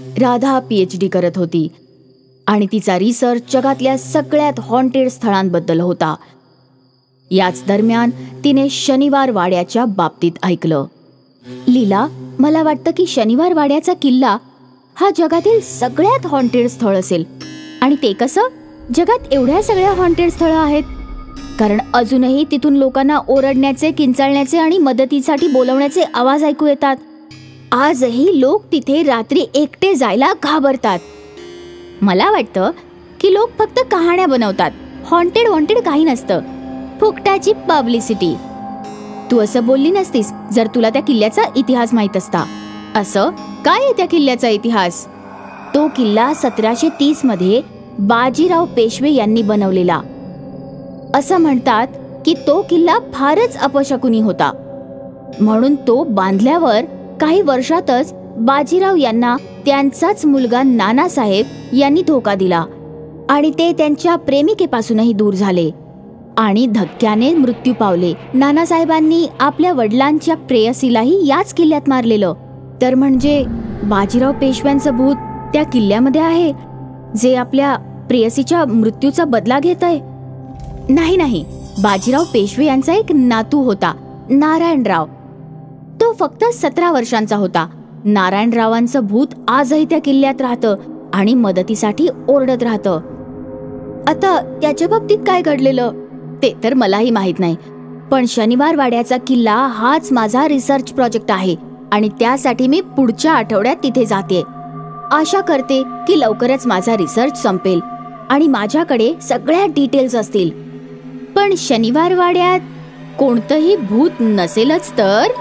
Radha PhD करत होती आणि तिचा रिसर्च जगातल्या सगळ्यात हॉन्टेड स्थळांबद्दल होता. याच दरम्यान तिने शनिवार वाड्याच्या बाबतीत ऐकलं. लीला, मला वाटतं की शनिवार वाड्याचा किल्ला हा जगातील सगळ्यात हॉन्टेड स्थळ असेल. आणि ते कसं? जगात एवढ्या सगळ्या हॉन्टेड स्थळं आहेत कारण अजूनही तिथून लोकांना ओरडण्याचे, किंचाळण्याचे आणि मदतीसाठी बोलवण्याचे आवाज ऐकू येतात. आजही लोक तिथे रात्री एकटे जायला घाबरतात. मला वाटतं की लोक फक्त कहाण्या बनवतात. हॉन्टेड काही नसतं, फुकटाची पब्लिसिटी. तू असं बोलली नसतीस जर तुला त्या किल्ल्याचा इतिहास माहित असता. असं काय आहे त्या किल्ल्याचा इतिहास? तो किल्ला 1730 मध्ये बाजीराव पेशवे यांनी बनवलेला. असं म्हणतात की तो किल्ला फारच अपशकुनी होता, म्हणून तो बांधल्यावर काही वर्षातच बाजीराव यांना त्यांचाच मुलगा नानासाहेब यांनी धोका दिला आणि ते त्यांच्या प्रेमिकेपासूनही दूर झाले आणि धक्क्याने मृत्यू पावले. नानासाहेबांनी आपल्या वडिलांच्या प्रेयसीलाही याच किल्ल्यात मारलेलं. तर म्हणजे बाजीराव पेशव्यांचं भूत त्या किल्ल्यामध्ये आहे जे आपल्या प्रेयसीच्या मृत्यूचा बदला घेतय? नाही, बाजीराव पेशवे यांचा एक नातू होता, नारायणराव. तो फक्त 17 वर्षांचा होता. नारायणरावांचं भूत आजही त्या किल्ल्यात राहतं आणि मदतीसाठी ओरडत राहतं. आता त्याच्या बाबतीत काय घडलेलं ते तर मलाही माहित नाही, पण शनिवार वाड्याचा किल्ला हाच माझा रिसर्च प्रोजेक्ट आहे आणि त्यासाठी मी पुढच्या आठवड्यात तिथे जाते. आशा करते की लवकरच माझा रिसर्च संपेल आणि माझ्याकडे सगळ्या डिटेल्स असतील. पण शनिवार वाड्यात कोणतंही भूत नसेलच तर?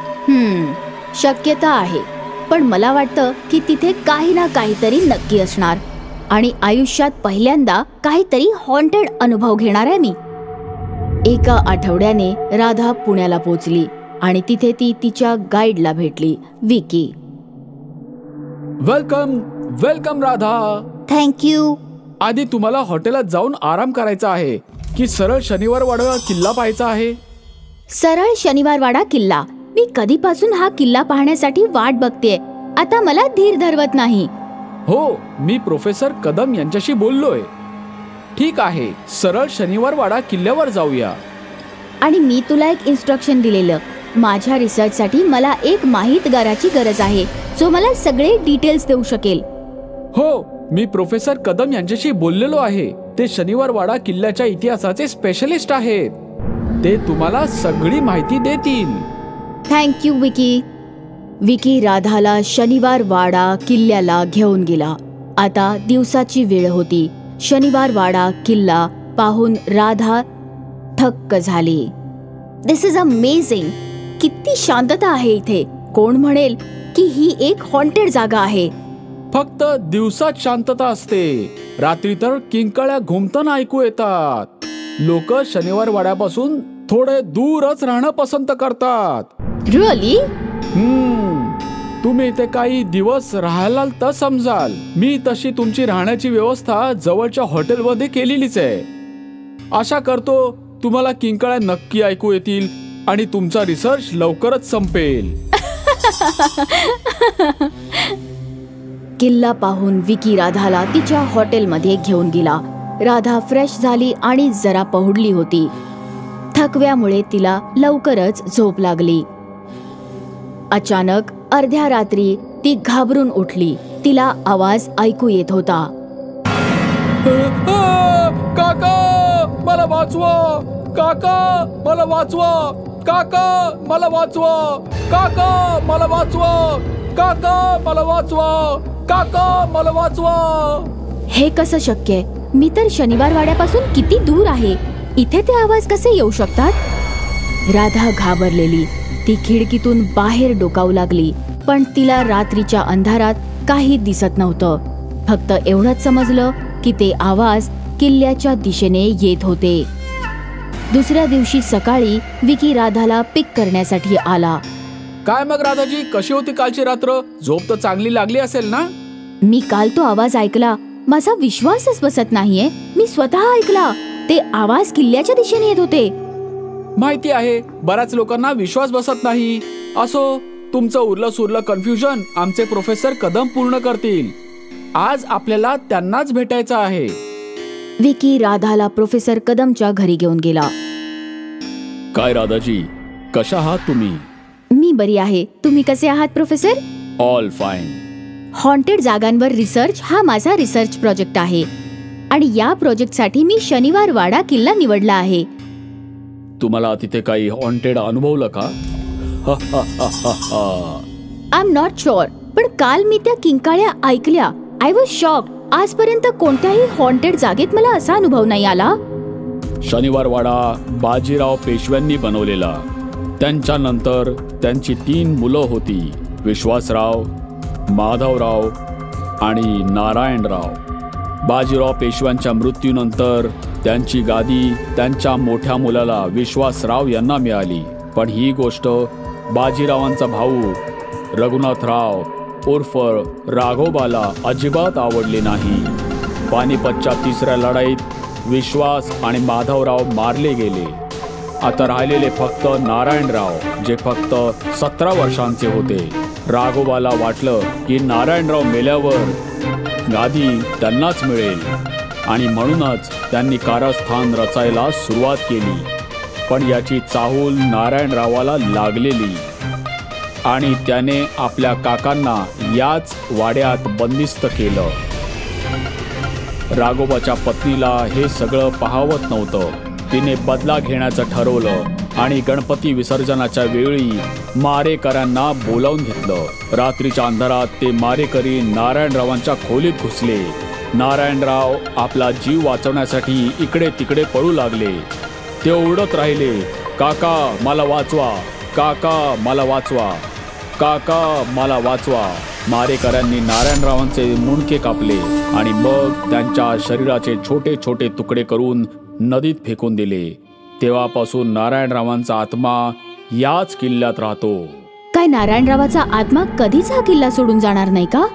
शक्यता आहे, पण मला वाटतं की तिथे काही ना काहीतरी नक्की असणार आणि आयुष्यात पहिल्यांदा काहीतरी हॉन्टेड अनुभव घेणार आहे मी. एका आठवड्याने राधा पुण्याला पोहोचली आणि तिथे ती तिच्या गाईडला भेटली, विकी. वेलकम राधा. थँक्यू. आधी तुम्हाला हॉटेलात जाऊन आराम करायचा आहे की सरळ शनिवार वाडा किल्ला पाहायचा आहे? सरळ शनिवार वाडा किल्ला. मी कधीपासून हा किल्ला पाहण्यासाठी वाट बघतेय. आता मला धीर धरवत नाही. हो, मी प्रोफेसर कदम यांच्याशी बोललोय. ठीक आहे, सरळ शनिवार वाडा किल्ल्यावर जाऊया. आणि मी तुला एक इन्स्ट्रक्शन दिलेलं. माझ्या रिसर्चसाठी मला एक माहितगाराची गरज आहे जो मला सगळे डिटेल्स देऊ शकेल. हो, मी प्रोफेसर कदम यांच्याशी बोललेलो आहे. ते शनिवार वाडा किल्ल्याच्या इतिहासाचे स्पेशलिस्ट आहेत. ते तुम्हाला सगळी माहिती देतील. थँक्यू विकी. विकी राधाला शनिवार वाडा किल्ल्याला घेऊन गेला. आता दिवसाची वेळ होती. शनिवार वाडा किल्ला पाहून राधा थक्क झाली. This is amazing. किती शांतता आहे इथे. कोण म्हणेल की ही एक हॉन्टेड जागा आहे? फक्त दिवसात शांतता असते, रात्री तर किंकाळ्या घुमताना ऐकू येतात. लोक शनिवार वाड्यापासून थोडे दूरच राहणं पसंत करतात. रिअली? तुम्ही इथे काही दिवस राहायला तर समजाल. मी तशी तुमची राहण्याची व्यवस्था जवळच्या हॉटेलमध्ये केलेलीच आहे. आशा करतो तुम्हाला किंकाळ्या नक्की ऐकू येतील आणि तुमचा रिसर्च लवकरच संपेल. किल्ला पाहून विकी राधाला तिच्या हॉटेलमध्ये घेऊन गेला. राधा फ्रेश झाली आणि जरा पहुडली होती. थकव्यामुळे तिला लवकरच झोप लागली. अचानक अर्ध्या रात्री ती घाबरून उठली. तिला आवाज ऐकू येत होता. काका, मला वाचवा! काका, मला वाचवा! काका, मला वाचवा! काका, मला वाचवा! काका, मला वाचवा! काका, मला वाचवा! हे कसं शक्य आहे? मी तर शनिवार वाड्यापासून किती दूर आहे. इथे ते आवाज कसे येऊ शकतात? राधा घाबरलेली ती खिडकीतून बाहेर डोकावू लागली, पण तिला रात्रीच्या अंधारात काही दिसत नव्हतं. फक्त एवढंच समजलं की ते आवाज किल्ल्याच्या दिशेने येत होते. दुसऱ्या दिवशी सकाळी विकी राधाला पिक करण्यासाठी आला. काय मग राधाजी, कशी होती कालची रात्र? झोप तर चांगली लागली असेल ना? मी काल तो आवाज ऐकला. माझा विश्वासच बसत नाहीये. मी स्वतः ऐकला. ते आवाज किल्ल्याच्या दिशेने येत होते. माहिती आहे, बऱ्याच लोकांना विश्वास बसत नाही. असो, तुमचं उरलं सुरलं कन्फ्युजन आमचे प्रोफेसर कदम पूर्ण करतील. आज आपल्याला त्यांनाच भेटायचं आहे. विकी राधाला प्रोफेसर कदमच्या घरी घेऊन गेला. काय राधाजी, कशा आहात तुम्ही? मी बरी आहे. तुम्ही कसे आहात प्रोफेसर? All fine. हॉन्टेड जागांवर रिसर्च हा माझा रिसर्च प्रोजेक्ट आहे आणि या प्रोजेक्टसाठी मी शनिवार वाडा किल्ला निवडला आहे. तुम्हाला तिथे काही हॉन्टेड अनुभवलं का? आय एम नॉट शुअर, पण काल मी त्या किंकाळ्या ऐकल्या. I was shocked. आजपर्यंत कोणत्याही हॉन्टेड जागेत मला असा अनुभव नाही आला. शनिवार वाडा बाजीराव पेशव्यांनी बनवलेला. त्यांच्यानंतर त्यांची 3 मुलं होती, विश्वासराव, माधवराव आणि नारायणराव. बाजीराव पेशव्यांच्या मृत्यूनंतर त्यांची गादी त्यांच्या मोठ्या मुलाला विश्वासराव यांना मिळाली. पण ही गोष्ट बाजीरावांचा भाऊ रघुनाथराव उर्फ राघोबाला अजिबात आवडली नाही. पानिपतच्या 3ऱ्या लढाईत विश्वास आणि माधवराव मारले गेले. आता राहिलेले फक्त नारायणराव, जे फक्त 17 वर्षांचे होते. राघोबाला वाटलं की नारायणराव मेल्यावर गादी त्यांनाच मिळेल आणि म्हणूनच त्यांनी कारस्थान रचायला सुरुवात केली. पण याची चाहूल नारायणरावाला लागलेली आणि त्याने आपल्या काकांना याच वाड्यात बंदिस्त केलं. राघोबाच्या पत्नीला हे सगळं पाहावत नव्हतं. तिने बदला घेण्याचं ठरवलं आणि गणपती विसर्जनाच्या वेळी मारेकऱ्यांना बोलावून घेतलं. रात्रीच्या अंधारात ते मारेकरी नारायणरावांच्या खोलीत घुसले. नारायणराव आपला जीव वाचवण्यासाठी इकडे तिकडे पळू लागले. ते ओरडत राहिले, काका मला वाचवा, काका मला वाचवा, काका मला वाचवा. मारेकऱ्यांनी नारायणरावांचे मुंडके कापले आणि मग त्यांच्या शरीराचे छोटे छोटे तुकडे करून नदीत फेकून दिले. तेव्हापासून नारायणरावांचा आत्मा याच किल्ल्यात राहतो. काय नारायणरावाचा आत्मा कधीच हा किल्ला सोडून जाणार नाही का?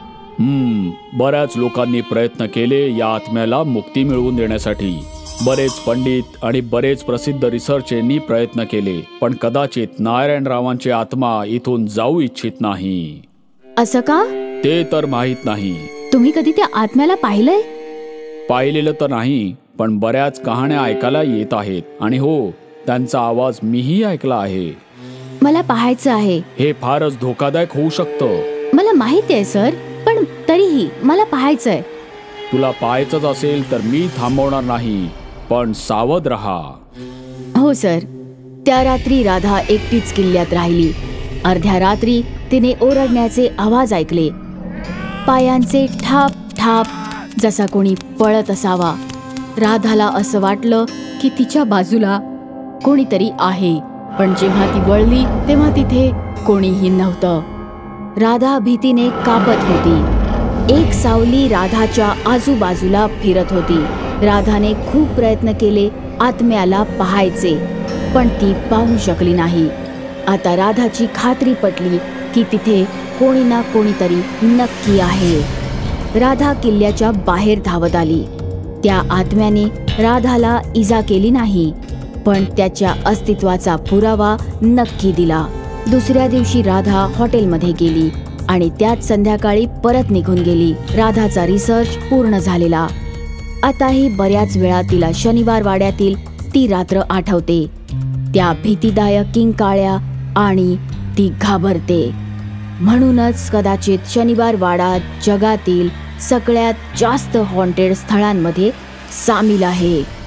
बऱ्याच लोकांनी प्रयत्न केले या आत्म्याला मुक्ती मिळवून देण्यासाठी. बरेच पंडित आणि बरेच प्रसिद्ध रिसर्चरनी प्रयत्न केले, पण कदाचित नारायणरावांची आत्मा इथून जाऊ इच्छित नाही. असं का? ते तर माहित नाही. तुम्ही कधी त्या आत्म्याला पाहिलंय? पाहिलेलं तर नाही, पण बऱ्याच कहाण्या ऐकायला येत आहेत आणि हो, त्यांचा आवाज मीही ऐकला आहे. मला पाहायचं आहे. हे फारच धोकादायक होऊ शकतं. मला माहिती आहे सर, पण तरीही मला पाहायचंय. तुला पाहायचंच असेल तर मी थांबवणार नाही, पण सावध रहा. हो सर. त्या रात्री राधा एकटीच किल्ल्यात राहिली. अर्ध्या रात्री तिने ओरडण्याचे आवाज ऐकले, पायांचे ठाप ठाप, जसा कोणी पळत असावा. राधाला असं वाटलं की तिच्या बाजूला कोणीतरी आहे, पण जेव्हा ती वळली तेव्हा तिथे कोणीही नव्हतं. राधा भीतीने कापत होती. एक सावली राधाच्या आजूबाजूला फिरत होती. राधाने खूप प्रयत्न केले आत्म्याला पाहायचे, पण ती पाहू शकली नाही. आता राधाची खात्री पटली की तिथे कोणी ना कोणीतरी नक्की आहे. राधा किल्ल्याच्या बाहेर धावत आली. त्या आत्म्याने राधाला इजा केली नाही, पण त्याच्या अस्तित्वाचा पुरावा नक्की दिला. दुसऱ्या दिवशी राधा हॉटेलमध्ये गेली आणि त्याच संध्याकाळी परत निघून गेली. राधाचा रिसर्च पूर्ण झालेला. आताही बऱ्याच वेळा तिला शनिवार वाड्यातील ती रात्र आठवते. त्या भीतीदायक किंकाळ्या आणि ती घाबरते. म्हणूनच कदाचित शनिवार वाडा जगातील सगळ्यात जास्त हॉन्टेड स्थळांमध्ये सामील आहे.